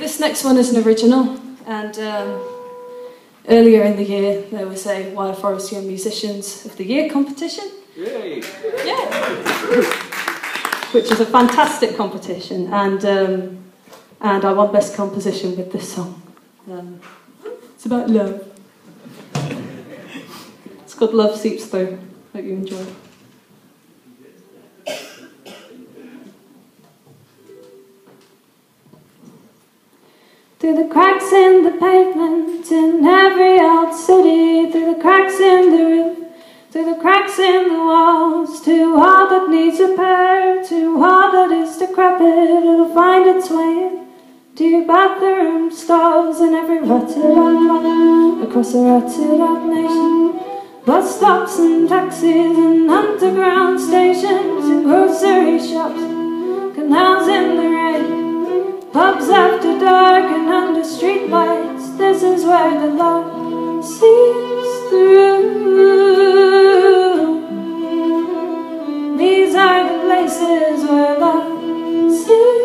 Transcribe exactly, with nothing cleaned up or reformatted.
This next one is an original, and um, earlier in the year there was a Wild Forest Young Musicians of the Year competition. Yay! Yeah! Which is a fantastic competition, and um, and I won Best Composition with this song. Um, it's about love. It's called Love Seeps Through. Hope you enjoy it. Through the cracks in the pavement in every old city, through the cracks in the roof, through the cracks in the walls, to all that needs repair, to all that is decrepit, it'll find its way to your bathroom stalls in every rutted out block across a rutted out nation. Bus stops and taxis and underground stations and grocery shops, canals in the rain, pubs after dark and under street lights. This is where the love seeps through. These are the places where love seeps